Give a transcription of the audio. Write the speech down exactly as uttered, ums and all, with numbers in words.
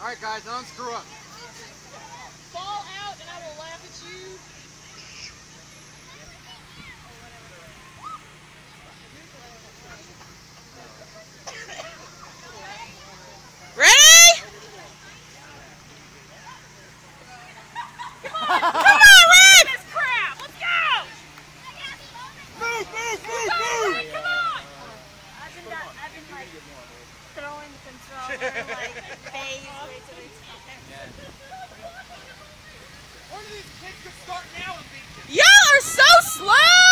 Alright guys, don't screw up. Fall out and I will laugh at you. Ready? Come on! Come on, Red! This crap! Let's go! Move, move, move, Come move! on! I've been, that, I've been like throwing the controller like phase way to the One of these kids could start now and beat you. Y'all are so slow!